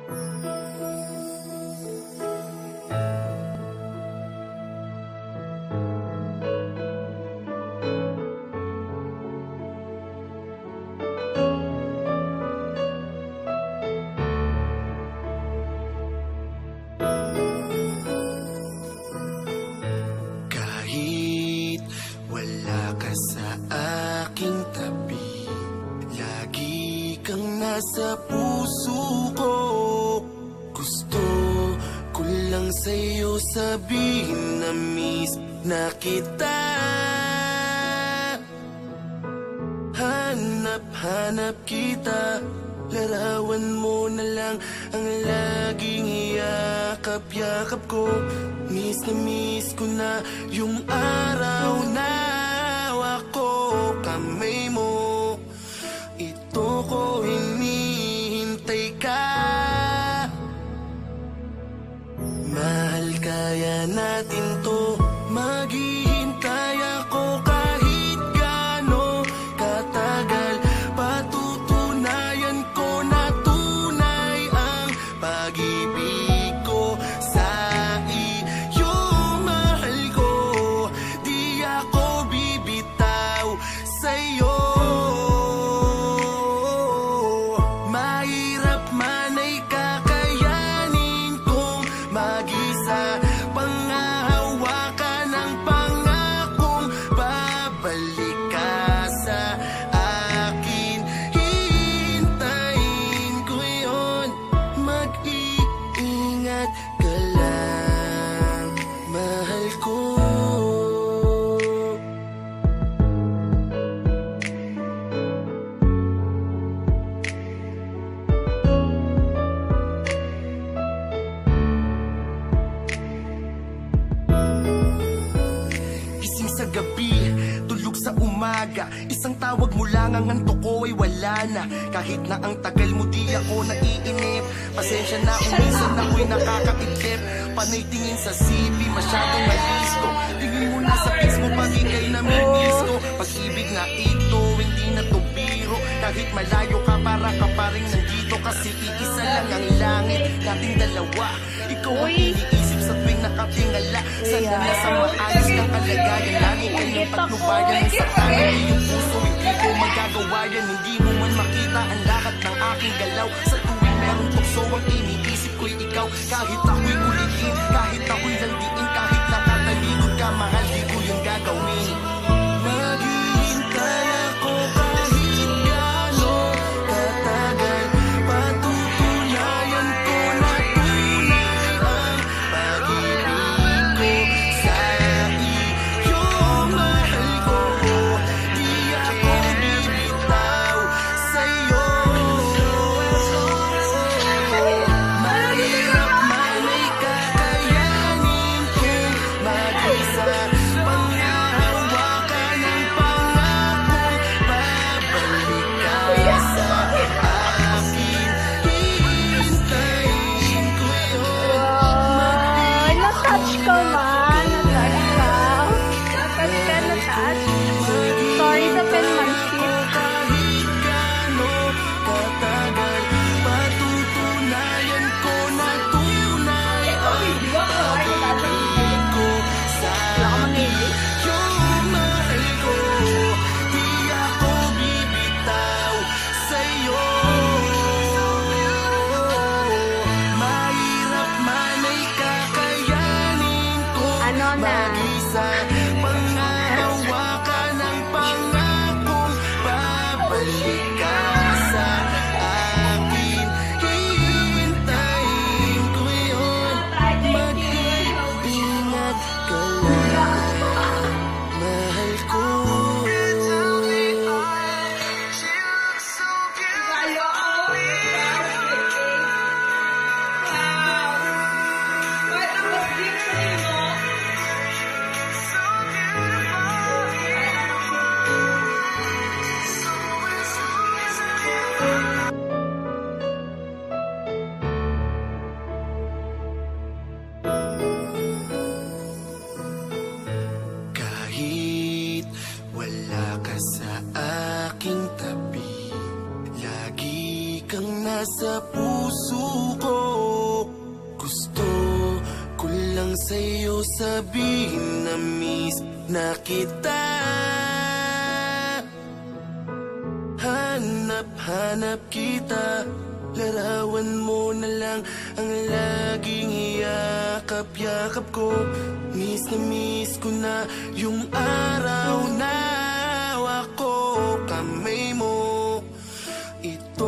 Kahit wala ka sa aking tabi, lagi kang nasa puso ko. Gusto ko lang sa'yo sabihin na miss na kita. Hanap kita, larawan mo na lang ang laging iyakap-yakap ko. Miss na miss ko na yung araw na ako kamay mo. Ito ko hinihintay ka. Mahal, kaya natin to. Maghihintay ako kahit gaano katagal. Patutunayan ko na tunay ang pag-ibig ko sa iyo. Mahal ko, di ako bibitaw sa'yo. Mahirap man ay kakayanin kong mag-isa. Panghahawakan ang pangakong babalik ka sa akin. Hihintayin ko yun. Mag-iingat ka lang, mahal ko. Gising sa gabi, tulog sa umaga. Isang tawag mo lang, ang antok ko ay wala na. Kahit na ang tagal mo, di ako naiinip. Pasensya na kung minsan ako'y nakakaidlip. Panay tingin sa CV, masyadong malisto. Tingin mo na sa pics mo, pag ika'y namimiss ko. Pag-ibig na ito, hindi na to biro. Kahit malayo ka, para ka pa rin nandito. Kasi iisa lang ang langit nating dalawa. Ikaw ang iniisip sa tuwing nakatingala. Sana nasa maayos kang kalagayan. Lagi kanyang patnubayan. Sa kanan iyong puso, hindi ko magagawa yan. Hindi mo man makita ang lahat ng aking galaw. Sa tuwing merong tukso, ang iniisip ko'y ikaw. Kahit ako'y ulitin, kahit ako'y landiin, kahit nakatalikod ka, mahal, di ko yung gagawin. Maghihintay ako kahit gaano katagal. Patutunayan ko na tunay ang pag-ibig ko sa iyo. Mahal ko, di ako bibitaw sa'yo. Mahirap man ay kakayanin kang nasa puso ko. Gusto ko lang sa'yo sabihin na miss na kita. Hanap kita, larawan mo na lang ang laging iyakap-yakap ko. Miss ko na yung araw na hawak ko kamay mo. Ito